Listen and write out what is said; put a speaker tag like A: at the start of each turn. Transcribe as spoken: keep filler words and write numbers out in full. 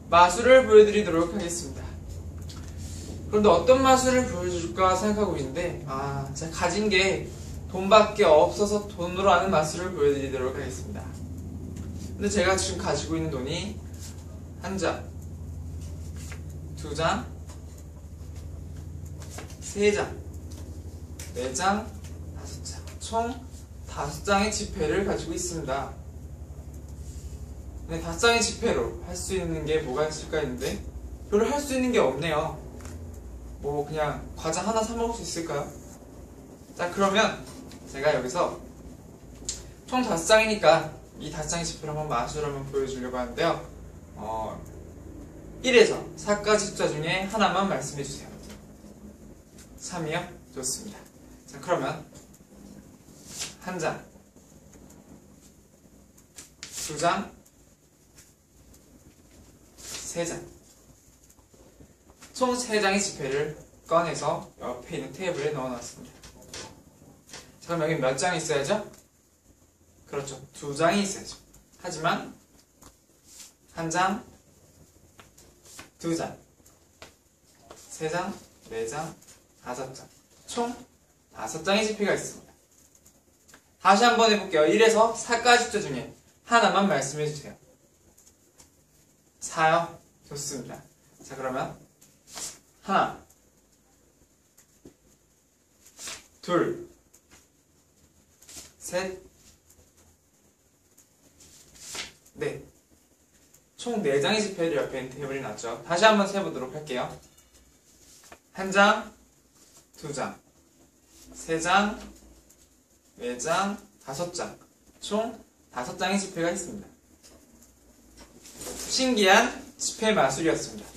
A: 마술을 보여드리도록 하겠습니다. 그런데 어떤 마술을 보여줄까 생각하고 있는데, 아, 제가 가진 게 돈밖에 없어서 돈으로 하는 마술을 보여드리도록 하겠습니다. 근데 제가 지금 가지고 있는 돈이 한 장, 두 장, 세 장, 네 장, 다섯 장, 총 다섯 장의 지폐를 가지고 있습니다. 네, 다섯 장의 지폐로 할 수 있는 게 뭐가 있을까 했는데 별로 할 수 있는 게 없네요. 뭐 그냥 과자 하나 사 먹을 수 있을까요? 자, 그러면 제가 여기서 총 다섯 장이니까 이 다섯 장의 지폐를 한번 마술을 한번 보여주려고 하는데요. 어, 일에서 사까지 숫자 중에 하나만 말씀해주세요. 삼이요? 좋습니다. 자, 그러면 한 장, 두 장, 세 장, 총 세 장의 지폐를 꺼내서 옆에 있는 테이블에 넣어놨습니다. 자, 그럼 여기 몇 장이 있어야죠? 그렇죠, 두 장이 있어야죠. 하지만 한 장, 두 장, 세 장, 네 장, 다섯 장, 총 다섯 장의 지폐가 있습니다. 다시 한번 해볼게요. 일에서 사까지 숫자 중에 하나만 말씀해주세요. 사요? 좋습니다. 자, 그러면 하나, 둘, 셋, 넷. 총 네 장의 지폐를 옆에 있는 테이블에 놨죠. 다시 한번 세보도록 할게요. 한 장, 두 장, 세 장, 네 장, 다섯 장. 총 다섯 장의 지폐가 있습니다. 신기한 지폐 마술이었습니다.